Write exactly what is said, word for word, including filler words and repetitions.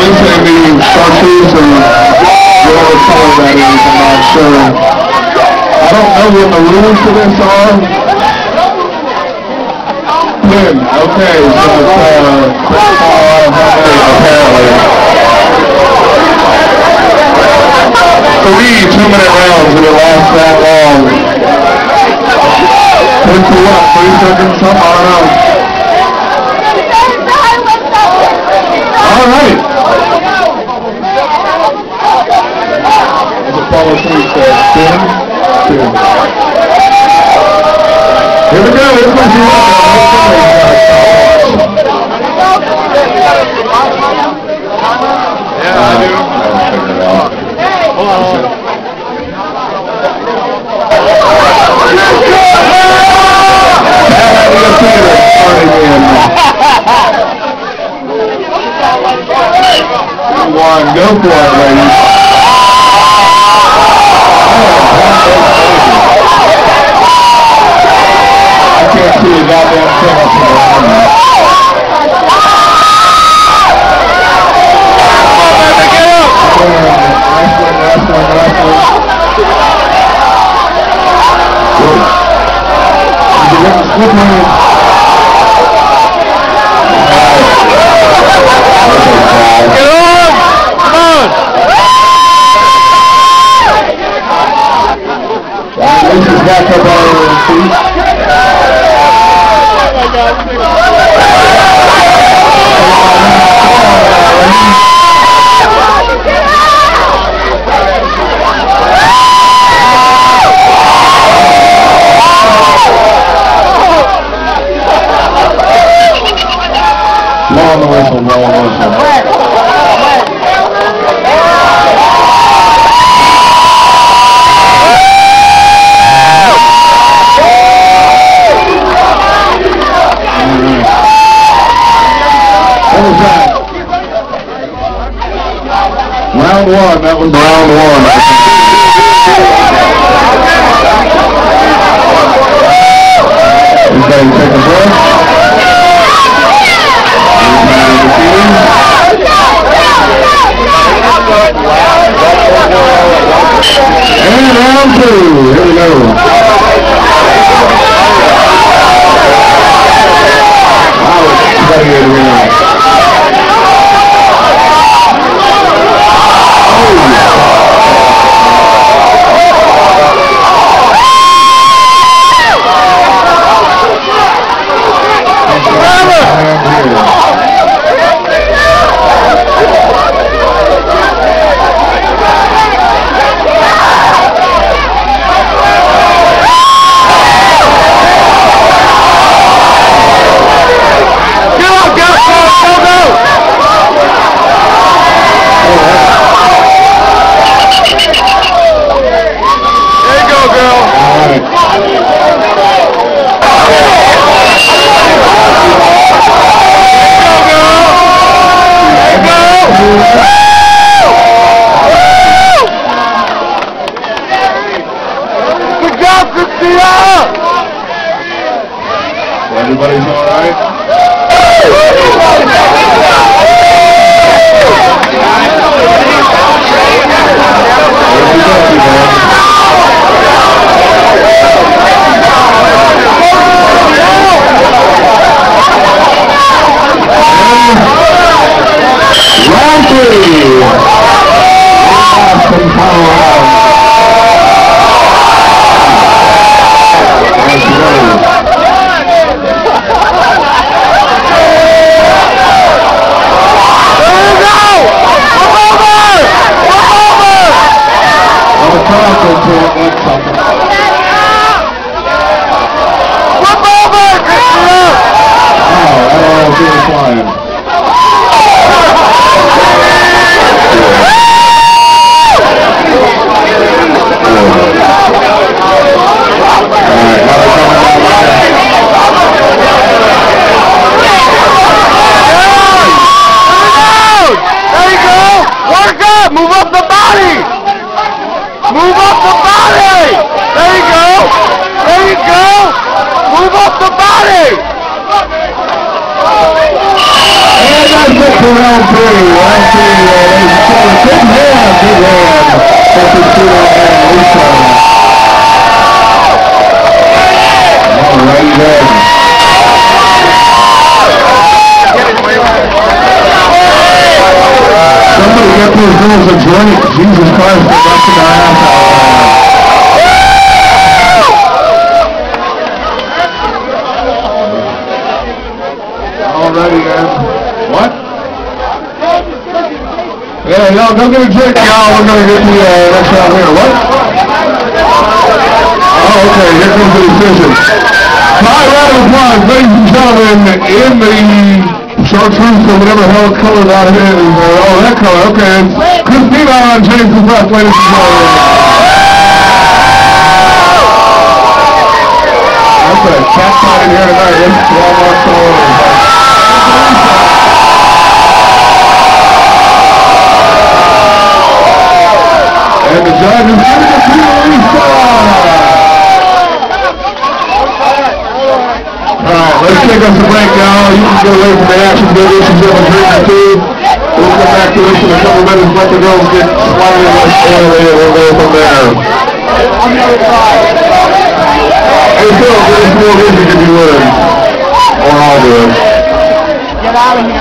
say the chartreuse or whatever color that is, I'm not sure. I don't know what the rules for this are. Ten, okay, so it's uh, apparently. Three two-minute rounds and it lasts that long. Ten to what? Three seconds? Something, I don't know. All right. The follow through says ten, two. Here we go. This one's your Yeah, I do. Hold on, hold on. One, go for it, ladies. I can't see a goddamn thing up in the line. Nice one, nice one, nice one. Good one. Get on! Come on! This is back up on your feet. Oh my God. Long whistle, long whistle. Round one, that was round one. Everybody take a breath. And round two, here we go. Wow, it's ready to win. round three. Round three, uh, ladies and gentlemen. Big hand, big hand. For Kristina and Lisa. All right, then. Somebody get those girls a drink. Jesus Christ, they're busting their ass out. Alrighty, man. What? Yeah, y'all go get a drink, y'all. We're gonna get the uh, next round here. What? Oh, okay. Here comes the decision. High round of applause, ladies and gentlemen, in the chartreuse or whatever the hell color that is. Uh, oh, that color. Okay. Kristina on James's left, ladies and gentlemen. That's a cat fight in here tonight. It's Walmart stores. And the judge is giving it to Lisa. Alright, let's take us a break, y'all. You can get away from the action, go get yourself a drink or two. We'll come back to this in a couple minutes, let the girls get slightly less oily, and we'll go from there. Hey, Phil, give us more music if you would. Or I'll do it. Get out of here.